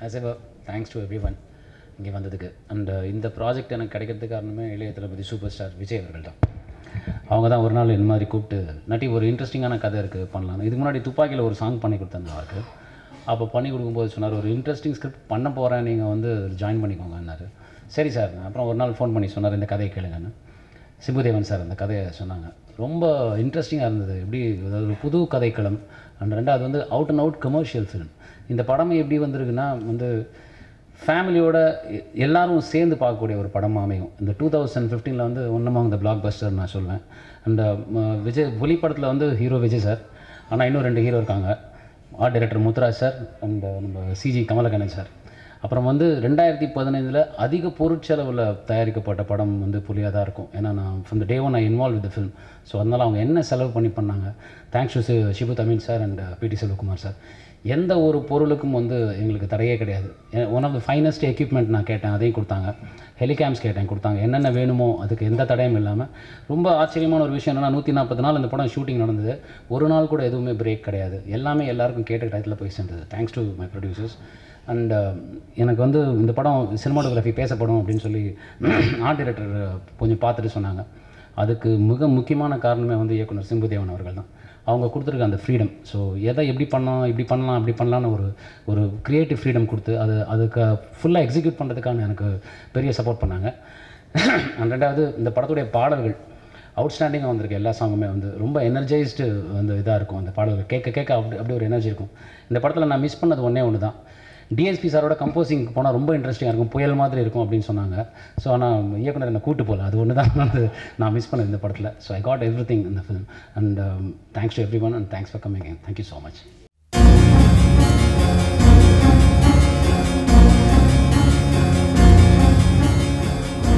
As ever thanks to everyone இங்கே வந்ததுக்கு. And இந்த ப்ராஜெக்ட் எனக்கு கிடைக்கிறதுக்கு காரணமே இளைய தளபதி சூப்பர் ஸ்டார் விஜய் அவர்கள் தான். அவங்க தான் ஒரு நாள் இந்த மாதிரி கூப்பிட்டு நட்டி ஒரு இன்ட்ரெஸ்டிங்கான கதை இருக்குது பண்ணலாம். இதுக்கு முன்னாடி துப்பாக்கியில் ஒரு சாங் பண்ணி கொடுத்துருந்தாரு. அப்போ பண்ணி கொடுக்கும்போது சொன்னார், ஒரு இன்ட்ரெஸ்டிங் ஸ்கிரிப்ட் பண்ண போகிறேன், நீங்கள் வந்து ஜாயின் பண்ணிக்கோங்கன்னாரு. சரி சார். அப்புறம் ஒரு நாள் ஃபோன் பண்ணி சொன்னார், இந்த கதையை கேளுங்கன்னு. சிம்புதேவன் சார் அந்த கதையை சொன்னாங்க. ரொம்ப இன்ட்ரெஸ்டிங்காக இருந்தது. எப்படி அதாவது ஒரு புது கதைக்களம். அண்ட் ரெண்டாவது வந்து out and out commercial film. இந்த படமே எப்படி வந்திருக்குன்னா வந்து ஃபேமிலியோட எல்லோரும் சேர்ந்து பார்க்கக்கூடிய ஒரு படமாக அமையும். இந்த 2015 வந்து one among the blockbuster நான் சொல்வேன். அண்ட் விஜய் புலி படத்தில் வந்து ஹீரோ விஜய் சார், ஆனால் இன்னும் 2 ஹீரோ இருக்காங்க. Art director Muthuraj sir and நம்ம சிஜி கமலக்கண்ணன் சார். அப்புறம் வந்து 2015 அதிக பொருட்செலவில் தயாரிக்கப்பட்ட படம் வந்து புலியாக தான் இருக்கும். ஏன்னா நான் from the day one I involve with the film. So அதனால் அவங்க என்ன செலவு பண்ணாங்க. Thanks to Shibu Tamil sir and PT Selvakumar sir. எந்த ஒரு பொருளுக்கும் வந்து எங்களுக்கு தடையே கிடையாது. One of the finest equipment நான் கேட்டேன், அதையும் கொடுத்தாங்க. ஹெலிகாம்ஸ் கேட்டேன், கொடுத்தாங்க. என்னென்ன வேணுமோ அதுக்கு எந்த தடையும் இல்லாமல். ரொம்ப ஆச்சரியமான ஒரு விஷயம் என்னென்னா 140 நாள் இந்த படம் ஷூட்டிங் நடந்தது. ஒரு நாள் கூட எதுவுமே பிரேக் கிடையாது. எல்லாமே எல்லாருக்கும் கேட்ட டயத்தில் போய் சேர்ந்தது. Thanks to my producers. And எனக்கு வந்து இந்த படம் சினிமாட்டோகிராஃபி பேசப்படும் அப்படின்னு சொல்லி ஆர்ட் டைரக்டர் கொஞ்சம் பார்த்துட்டு சொன்னாங்க. அதுக்கு மிக முக்கியமான காரணமே வந்து இயக்குனர் சிம்புதேவன் அவர்கள் தான். அவங்க கொடுத்துருக்க அந்த ஃப்ரீடம். ஸோ எதை எப்படி பண்ணலாம், இப்படி பண்ணலாம், அப்படி பண்ணலான்னு ஒரு க்ரியேட்டிவ் ஃப்ரீடம் கொடுத்து அதுக்கு ஃபுல்லாக எக்ஸிக்யூட் பண்ணுறதுக்கான எனக்கு பெரிய சப்போர்ட் பண்ணாங்க. அண்ட் ரெண்டாவது இந்த படத்துடைய பாடல்கள் அவுட்ஸ்டாண்டிங்காக வந்திருக்கு. எல்லா சாங்குமே வந்து ரொம்ப எனர்ஜைஸ்டு வந்து இதாக இருக்கும். அந்த பாடல்கள் கேட்க அப்படி ஒரு எனர்ஜி இருக்கும். இந்த படத்தில் நான் மிஸ் பண்ணது ஒன்று தான். டிஎஸ்பி சாரோட கம்போசிங் போனால் ரொம்ப இன்ட்ரெஸ்டிங்காக இருக்கும், புயல் மாதிரி இருக்கும் அப்படின்னு சொன்னாங்க. ஸோ ஆனால் இயக்குனர் என்னை கூட்டு போகல. அது ஒன்று தான் வந்து நான் மிஸ் பண்ணது இந்த படத்தில். So I got everything இந்த film. And thanks to everyone and thanks for coming. Thank you so much.